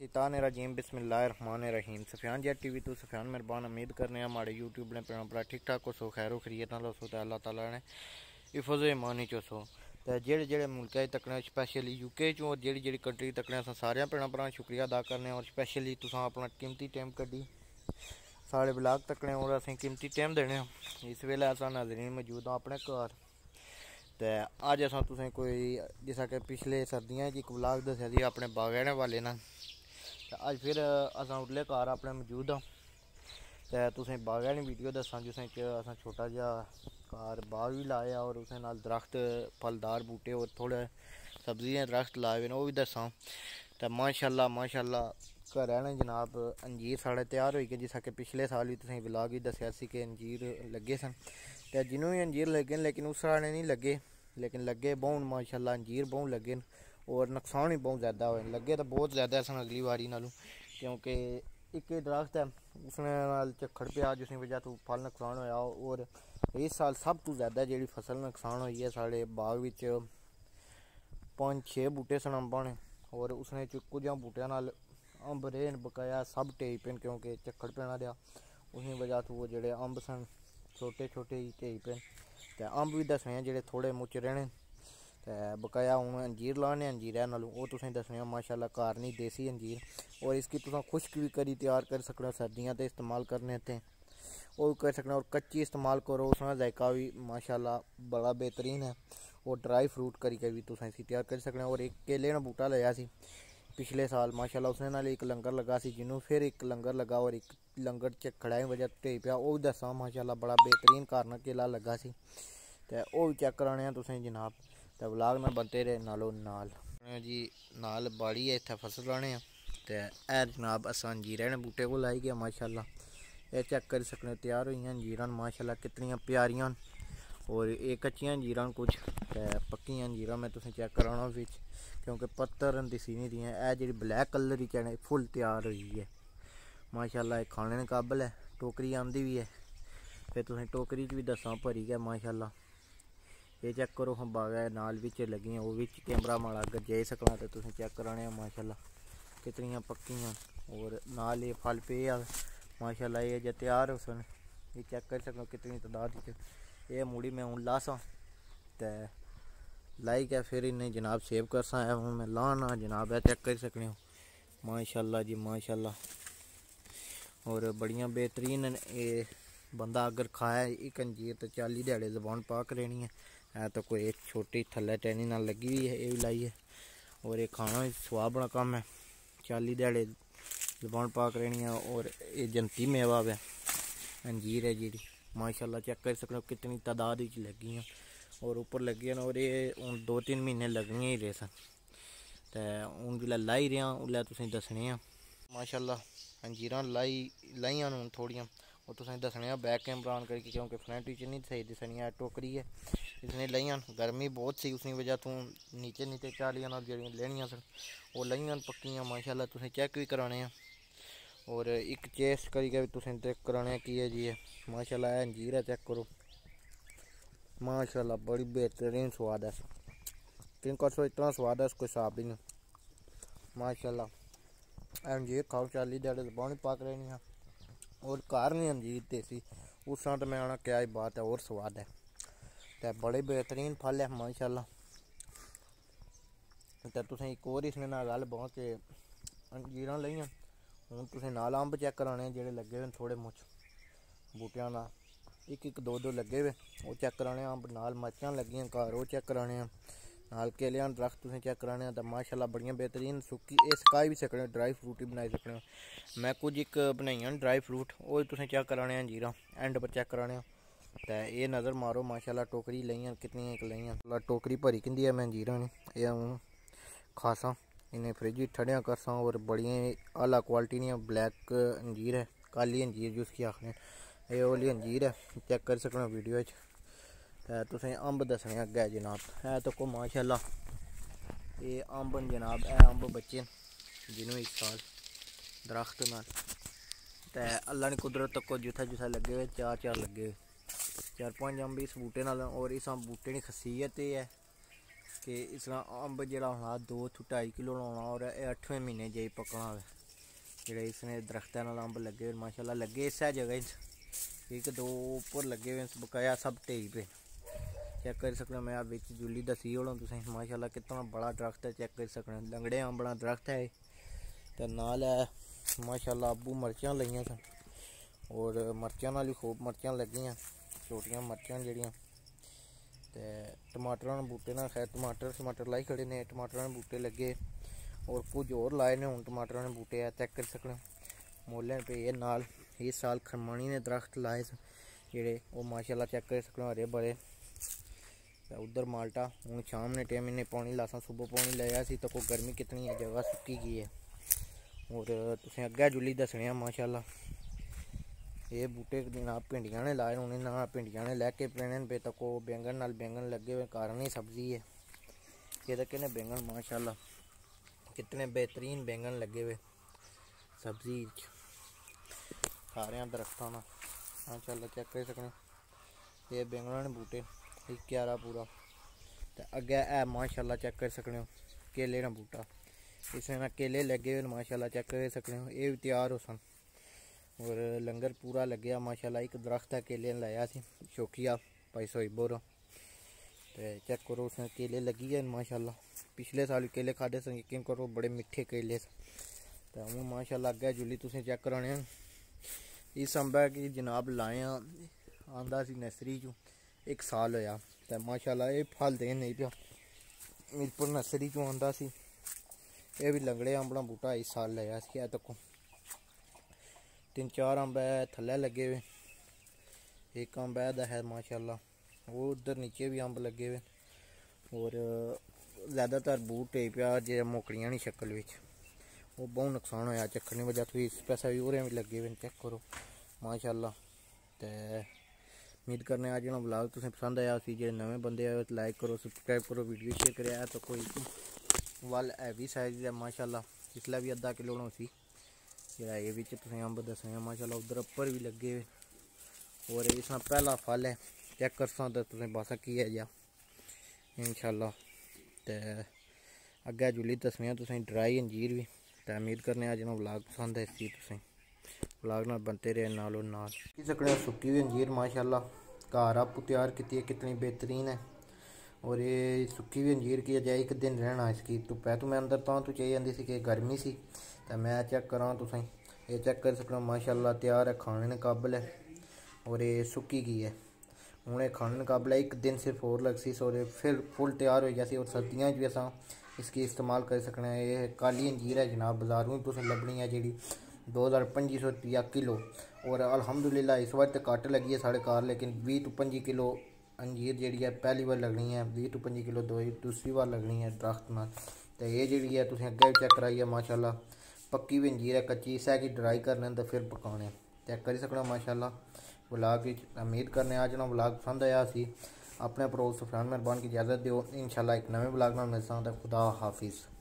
शैतानिर्रजीम बिस्मिल्लाहिर्रहमानिर्रहीम। Safiyan jet TV तो सफियान मेहरबान उम्मीद करने हमारे यूट्यूब ने भैन भरा ठीक ठाक हो सो खैर खरीत ना सो तो अल्लाह ताला ने हिफज ईमानी चो सो तो जेड़े जेड़े मुल्क तकने स्पैशली यूके चो और जेड़ी जेड़ी कंट्री तकने अस सारे भैन भरा शुक्रिया अदा करने और स्पैशली तुसां अपना कीमती टाइम कड्डी साढ़े ब्लाग तकने और असें कीमती टाइम देने इस वेले अस नाज़रीन मौजूद हाँ अपने घर। तो अज अस तुसें कोई जिसा कि पिछले सर्दियां च एक ब्लाग दस्सेआ सी अपने बागैने वाले ना, तो अज फिर अस उरले घर अपने मौजूद हाँ तो तुसें बागैनी वीडियो दस्सां जिसें अस छोटा जहा घर बाग भी लाया और उस नाल दरख्त फलदार बूटे और थोड़े सब्जी दे दरख्त लाए हुए वो भी दस्सां। तो माशाअल्लाह माशाअल्लाह घरै ने जनाब अंजीर साढ़े तैयार हो गए जिसा कि पिछले साल भी तुसें ब्लाग भी दस्सेआ सी कि अंजीर लगे सन तो जिन्हों भी अंजीर लगे लेकिन उस साल नहीं लगे लेकिन लगे बहुत माशाअल्लाह अंजीर बहुत लगे और नुकसान भी बहुत ज़्यादा हुए लगे तो बहुत ज़्यादा सन अगली बारी नालों क्योंकि एक दरख्त है उसने नाल झक्खड़ पिया जिसकी वजह तो फल नुकसान होया और इस साल सब तो ज़्यादा जी फसल नुकसान हुई है साढ़े बाग विच 5-6 बूटे सन अंबां ने और उसने कुछ बूटियां नाल अंब रेन बकाया सब ढेई पे क्योंकि झक्खड़ पैना दिया उसकी वजह तो वो जेड़े अंब सन छोटे छोटे ही ढेई पे तो अंब भी दसने जेड़े थोड़े मुच रहने तो बकाया हूँ अंजीर लाने अंजीर नालों वो तुसें दसने माशाअल्लाह घर नहीं देसी अंजीर और इसकी तुम खुश्क भी करी तैयार कर सकते हो सर्दियाँ तो इस्तेमाल करने थे वो भी कर सकते और कच्ची इस्तेमाल करो उसका जायका भी माशाअल्लाह बड़ा बेहतरीन है और ड्राई फ्रूट करी के भी तुम इसी तैयार कर सकते और एक केले ने बूटा लिया सी पिछले साल माशाअल्लाह उसने नाल एक लंगर लगा सी जिन्हों फिर एक लंगर लगा और एक लंगर झक्खड़ा की वजह ढेई पिया वो भी दसा माशाअल्लाह बड़ा बेहतरीन कारण केला लगा सी तो वो भी चेक कराने तुसें जनाब तो व्लॉग में बनते रहे नालों नाल जी नाल बाड़ी है इत्थे फसल लाने तो है जनाब अस अंजीरें ने बूटे को लाई गया माशाअल्लाह ये चेक कर सकते तैयार हुई अंजीरां माशाअल्लाह कितनी प्यारियां और ये कच्चियां अंजीरां कुछ पक्कियां अंजीरां मैं तुसें चेक कराना बिच क्योंकि पत्तर दिसी नहीं दियां है जी ब्लैक कलर ही चने फुल तैयार हुई है माशाअल्लाह खाने के काबल है टोकरी आंदी भी है फिर तुसें टोकरी च भी दसा भरी गया माशाअल्लाह ये चेक करो हम बागा नाल बिच लगी वो भी कैमरा माड़ा अगर जाई सकना तो तुसें चेक कराने माशाअल्लाह कितनी पक्कियां और नाल ये फल पे माशाअल्लाह ये जो तैयार हो सन ये चेक कर सकते कितनी तादाद ये मुड़ी मैं हूँ लासा तो लाई के फिर इन्हें जनाब सेव कर सा हूँ मैं लाना जनाब है चेक कर सकते हो माशाअल्लाह जी माशाअल्लाह और बड़ियाँ बेहतरीन ये बंदा अगर खाया एक अंजीर तो 40 दिहाड़े ज़बान पाक रहनी है तो कोई एक छोटी थल्ले टहनी ना लगी हुई है ये भी लाई है और ये खाना भी स्वाद बड़ा कम है 40 दिहाड़े ज़बान पाक रहनी है और ये जनती मेवा है अंजीर है जी माशाअल्लाह चेक कर सकते हो कितनी तादाद लगी हैं और ऊपर लगी हैं और ये हूँ 2-3 महीने लगने ही रहे सन तो हूँ जिसलै लाई रहा उसलै तुसें दसने माशाअल्लाह अंजीरां लाइयां हूँ थोड़ियां और तुसें दसने बैक कैमरा ऑन करके क्योंकि फ्रंट च नहीं सही दिसनी है टोकरी है इसने लाइयां गर्मी बहुत सी उसकी वजह तो नीचे नीचे चालियां जड़ियाँ लेनियां सन वो लाइयां पक्कियां माशाअल्लाह तुसें चेक भी कराने और एक चेस्ट करके भी तुसें चेक कराने की है जी माशाअल्लाह अंजीर है चेक करो माशाअल्लाह बड़ी बेहतरीन स्वाद है क्योंकि सो इतना स्वाद है उसको हिसाब भी नहीं माशाअल्लाह अंजीर खाओ 40 दिहाड़े ज़बान पाक रहनी है और घर नहीं अंजीर देसी उस तो मैं आना क्या ही बात है और स्वाद है तो बड़े बेहतरीन फल है माशाअल्लाह तो तुसें एक और इसने ना गल बहुत के अंजीरां लईयां हूँ तुसें नाल अंब चेक कराने जेड़े लगे हुए थोड़े मुच बूटियां ना एक 2 लगे हुए वो चेक कराने अंब नाल मर्चां लगियां घर वो चेक कराने नाल केलियां दरख्त तुसें चेक कराने तो माशाअल्लाह बड़ियां बेहतरीन सुक्की ये सकाई भी सकने ड्राई फ्रूट ही बनाई सकने मैं कुछ एक बनाइयां ड्राई फ्रूट वो तुसें चेक कराने अंजीरां एंड पर चेक कराने तो ये नज़र मारो माशाअल्लाह टोकरी लईयां कितनी एक लईयां टोकरी भरी किंदी है मैं अंजीरां ने ये हूँ खासा इन्हें फ्रिज ठंडिया करसा और बड़िया आला क्वालिटी दी ब्लैक अंजीर है काली अंजीर जिसकी आखने ये वाली अंजीर है चेक कर सकते वीडियो तुसें अंब दसने अग्गै जनाब है तो को माशाअल्लाह ये अंब जनाब है अंब बच्चे जिन्हों इस साल दरख्त नाल तो अल्लाह ने कुदरत को जिथे जिथे लगे हुए 4 लगे हुए 4-5 अंब इस बूटे नाल और इस बूटे की खसीयत ये है कि इस तरह अंब जो होना 2 to 2.5 किलो होना और 8वें महीने जाई पकना हो जेह्ड़े इसने दरख्तों नाल अंब लगे हुए माशाल्लाह लगे इस जगह एक दो उप्पर लगे हुए बकाया सब ढेई पे चेक कर सकते हो। मैं बिच जुली दसी होना तुसें माशाल्लाह कितना बड़ा दरख्त है चेक कर सकते हो। लंगड़े अंबड़ा दरख्त है तो नाल है माशाल्लाह अबू मर्चां लगियां सन और मर्चां नाल ही खूब मर्चां लगियां छोटियां मर्चां जेह्ड़ियां ते टमाटरां दे बूटे ना खैर टमाटर लाई खड़े ने टमाटरां दे बूटे लगे और कुछ होर लाए ने हुण टमाटरां दे बूटे चेक कर सकते हो। मोल्लें पे नाल इस साल खरमानी ने दरख्त लाए जेह्ड़े ओह् माशाल्लाह चेक कर सकते हो हरे भरे। उधर माल्टा हूँ शाम ने टाइम इन्हें पानी लासा सुबह पानी लाया सी तो कोई गर्मी कितनी है जगह सुक्की गई है। और तुसें अग्गै जुल्ली दस्सने माशाल्लाह ये बूटे जनाब भिंडियां ने लाए उन्हें ना भिंडियां ने लैके पेने पे तो को बैंगन नाल बैंगन लगे हुए कारण ही सब्जी है ये किन्ने बैंगन माशाल्लाह कितने बेहतरीन बैंगन लगे हुए सब्जी सारे दरख्तों ना माशाल्लाह चेक कर सकते ये बैंगन ने बूटे एक क्यारा पूरा तो अग्गै है माशाल्लाह चेक कर सकते हो केले ना बूटा इसमें केले लगे हुए माशाल्लाह चेक कर सकते हो ये भी तैयार हो सन और लंगर पूरा लगे माशाल्लाह एक दरख्त है केले लाया सी शौकिया भाई सोईबोर तो चेक करो उसने केले लगी है माशाल्लाह पिछले साल केले खादे सन यकीन करो बड़े मिठे केले तो हूँ माशाल्लाह अग्गै जुल्ली तुसें चेक कराने इस अंबै की जनाब लाए आंदा सी नर्सरी चों 1 साल होया तो माशाल्लाह ये फल देन नहीं पिया मेरे पर नर्सरी चों आंदा सी ये भी लंगड़े अंबड़ा बूटा इस साल लाया सी तको 3-4 अंब थल्ले लगे हुए एक अंब है माशाल्लाह वो उधर नीचे भी अंब लगे हुए और ज़्यादातर बूट ढेई पिया जो मोकड़ियां नहीं शक्ल विच वो बहुत नुकसान होया चक्कर नहीं वजह थोड़ी इस पैसा भी होर भी लगे हुए चेक करो माशाल्लाह तो उम्मीद करने आज जो ब्लॉग तुसें पसंद आया उसी जो नवे बंदे आए लाइक करो सब्सक्राइब करो वीडियो शेयर कराया तो कोई वाल हैवी साइज है माशाल्लाह जिसलै भी अद्धा किलो होना उसी जेह्ड़ा ये बिच तुसें अंब दस्सने माशाल्लाह उधर उप्पर भी लगे हुए और इसका पहला फल है चेक कर सकते तुसें बस की है जा इंशाल्लाह ते अग्गै जुल्ली दस्सने तुसें ड्राई अंजीर भी तो उम्मीद करने अज्ज ना व्लॉग पसंद है इसी तुसें व्लॉग नाल बनते रहे नालों नाल की सकने सुक्की हुई अंजीर माशाल्लाह घर आप तैयार की है कितनी बेहतरीन है और ये सुक्की हुई अंजीर की अजय 1 दिन रहना इसकी धुप्पै तो मैं अंदर तो चाहिए जाती सी कि गर्मी सी तो मैं चेक करा तुसें ये चेक कर सकना माशाल्लाह तैयार है खाने ने काबल है और ये सुक्की गई है हूँ खाने ने काबल है 1 दिन सिर्फ और लग सी और फिर फुल तैयार हो जाती और सर्दियों भी अस इसकी इस्तेमाल कर सकने ये काली अंजीर है जनाब बाजारों भी तुसें लभनी है जी 2500 रुपया किलो और अल्हम्दुलिल्लाह इस बार तो घट लगी है साढ़े घर लेकिन 20 to 25 किलो अंजीर जी है पहली बार लगनी है 20 to 25 किलो दूसरी बार लगनी है दरख्त नाल तो ये जी है तुसें अग्गै भी चेक कराई है माशाल्लाह पक्की भी अंजीर है कच्ची इस है कि ड्राई करने तो फिर पकाने चेक करी सकना माशाल्लाह व्लॉग उम्मीद करने आज ना व्लॉग पसंद आया सी अपने प्रो सुफियान मेहरबान की इजाज़त दो इंशाल्लाह एक नवे व्लॉग नाल मिलसां खुदा हाफिज़।